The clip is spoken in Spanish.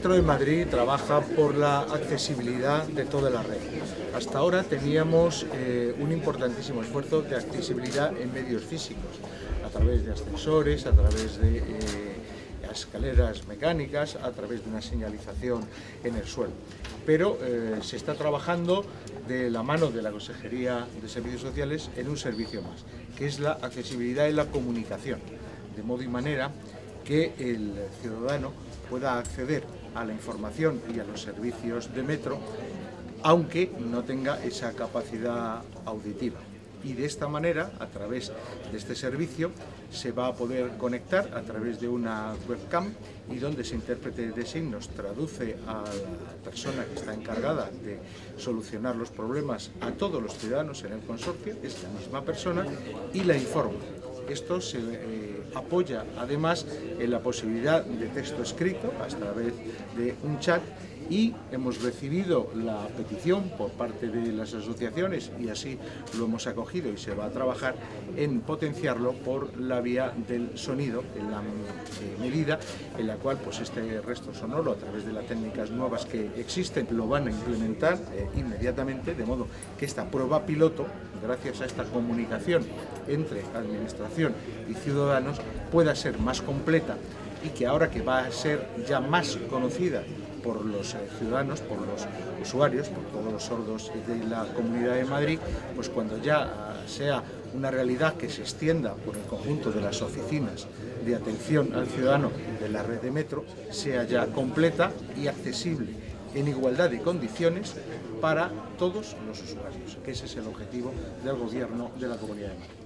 Metro de Madrid trabaja por la accesibilidad de toda la red. Hasta ahora teníamos un importantísimo esfuerzo de accesibilidad en medios físicos, a través de ascensores, a través de escaleras mecánicas, a través de una señalización en el suelo. Pero se está trabajando de la mano de la Consejería de Servicios Sociales en un servicio más, que es la accesibilidad en la comunicación, de modo y manera que el ciudadano pueda acceder a la información y a los servicios de metro, aunque no tenga esa capacidad auditiva. Y de esta manera, a través de este servicio, se va a poder conectar a través de una webcam y donde ese intérprete de signos traduce a la persona que está encargada de solucionar los problemas a todos los ciudadanos en el consorcio, es la misma persona, y la informa. Esto se apoya además en la posibilidad de texto escrito a través de un chat, y hemos recibido la petición por parte de las asociaciones y así lo hemos acogido y se va a trabajar en potenciarlo por la vía del sonido, en la medida en la cual pues este resto sonoro, a través de las técnicas nuevas que existen, lo van a implementar inmediatamente, de modo que esta prueba piloto, gracias a esta comunicación entre administración y ciudadanos, pueda ser más completa, y que ahora que va a ser ya más conocida por los ciudadanos, por los usuarios, por todos los sordos de la Comunidad de Madrid, pues cuando ya sea una realidad que se extienda por el conjunto de las oficinas de atención al ciudadano de la red de metro, sea ya completa y accesible en igualdad de condiciones para todos los usuarios, que ese es el objetivo del Gobierno de la Comunidad de Madrid.